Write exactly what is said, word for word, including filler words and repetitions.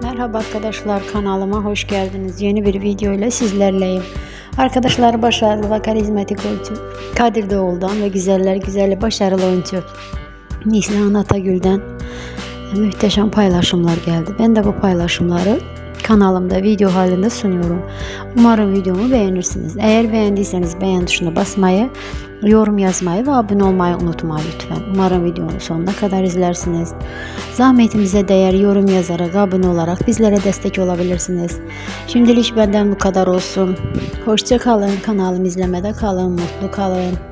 Merhaba arkadaşlar, kanalıma hoş geldiniz. Yeni bir video ile sizlerleyim. Arkadaşlar, başarılı ve karizmatik oyuncu Kadir Doğulu'dan ve güzeller güzeli başarılı oyuncu Neslihan Atagül'den muhteşem paylaşımlar geldi. Ben de bu paylaşımları kanalımda video halinde sunuyorum. Umarım videomu beğenirsiniz. Eğer beğendiyseniz beğen tuşuna basmayı, yorum yazmayı ve abone olmayı unutmayın lütfen. Umarım videonun sonuna kadar izlersiniz. Zahmetimize değer yorum yazarak, abone olarak bizlere destek olabilirsiniz. Şimdilik benden bu kadar olsun. Hoşça kalın. Kanalımı izlemede kalın. Mutlu kalın.